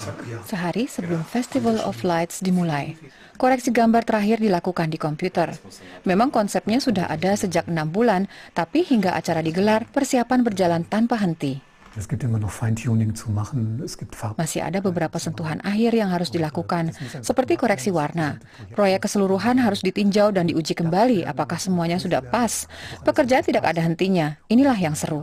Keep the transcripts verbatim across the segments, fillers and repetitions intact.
Sehari sebelum Festival of Lights dimulai, koreksi gambar terakhir dilakukan di komputer. Memang konsepnya sudah ada sejak enam bulan, tapi hingga acara digelar, persiapan berjalan tanpa henti. Masih ada beberapa sentuhan akhir yang harus dilakukan, seperti koreksi warna. Proyek keseluruhan harus ditinjau dan diuji kembali apakah semuanya sudah pas. Pekerjaan tidak ada hentinya, inilah yang seru.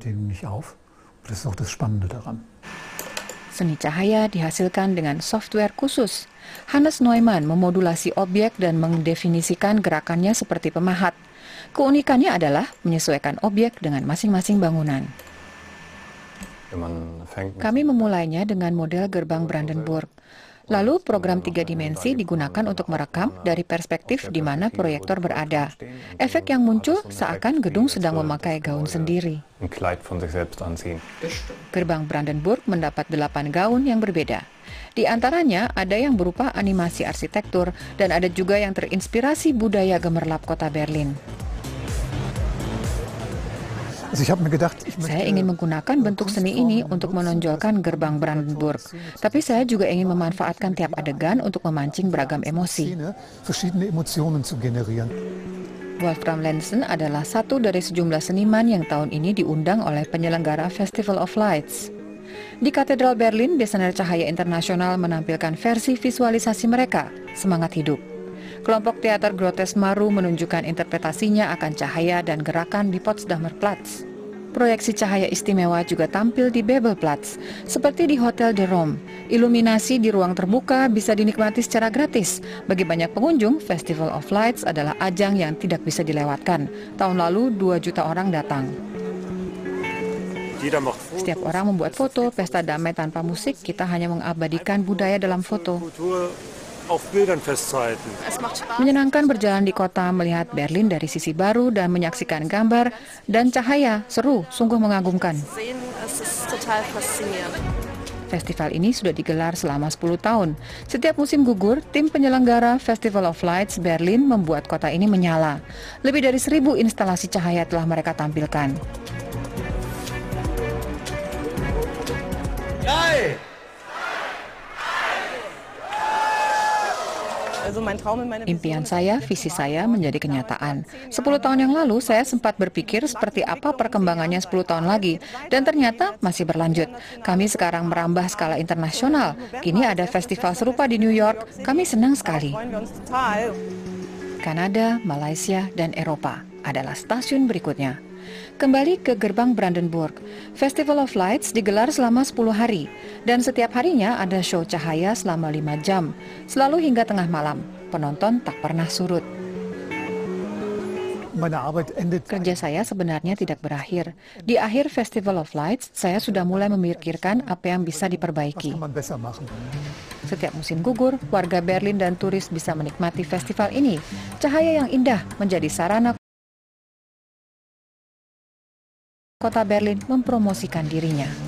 Seni cahaya dihasilkan dengan software khusus. Hannes Neumann memodulasi objek dan mendefinisikan gerakannya seperti pemahat. Keunikannya adalah menyesuaikan objek dengan masing-masing bangunan. Kami memulainya dengan model gerbang Brandenburg. Lalu program tiga dimensi digunakan untuk merekam dari perspektif di mana proyektor berada. Efek yang muncul seakan gedung sedang memakai gaun sendiri. Gerbang Brandenburg mendapat delapan gaun yang berbeda. Di antaranya ada yang berupa animasi arsitektur dan ada juga yang terinspirasi budaya gemerlap kota Berlin. Saya ingin menggunakan bentuk seni ini untuk menonjolkan gerbang Brandenburg, tapi saya juga ingin memanfaatkan tiap adegan untuk memancing beragam emosi. Wolfram Lenssen adalah satu dari sejumlah seniman yang tahun ini diundang oleh penyelenggara Festival of Lights. Di Katedral Berlin, desainer cahaya internasional menampilkan versi visualisasi mereka, Semangat Hidup. Kelompok teater Grotesk Maru menunjukkan interpretasinya akan cahaya dan gerakan di Potsdamer Platz. Proyeksi cahaya istimewa juga tampil di Bebelplatz, seperti di Hotel de Rome. Iluminasi di ruang terbuka bisa dinikmati secara gratis. Bagi banyak pengunjung, Festival of Lights adalah ajang yang tidak bisa dilewatkan. Tahun lalu, dua juta orang datang. Setiap orang membuat foto, pesta damai tanpa musik, kita hanya mengabadikan budaya dalam foto. Menyenangkan berjalan di kota, melihat Berlin dari sisi baru dan menyaksikan gambar dan cahaya. Seru, sungguh mengagumkan. Festival ini sudah digelar selama sepuluh tahun. Setiap musim gugur, tim penyelenggara Festival of Lights Berlin membuat kota ini menyala. Lebih dari seribu instalasi cahaya telah mereka tampilkan. Impian saya, visi saya menjadi kenyataan. Sepuluh tahun yang lalu, saya sempat berpikir seperti apa perkembangannya sepuluh tahun lagi, dan ternyata masih berlanjut. Kami sekarang merambah skala internasional. Kini ada festival serupa di New York. Kami senang sekali. Kanada, Malaysia, dan Eropa adalah stasiun berikutnya. Kembali ke gerbang Brandenburg, Festival of Lights digelar selama sepuluh hari, dan setiap harinya ada show cahaya selama lima jam, selalu hingga tengah malam. Penonton tak pernah surut. Kerja saya sebenarnya tidak berakhir. Di akhir Festival of Lights, saya sudah mulai memikirkan apa yang bisa diperbaiki. Setiap musim gugur, warga Berlin dan turis bisa menikmati festival ini. Cahaya yang indah menjadi sarana kota Berlin mempromosikan dirinya.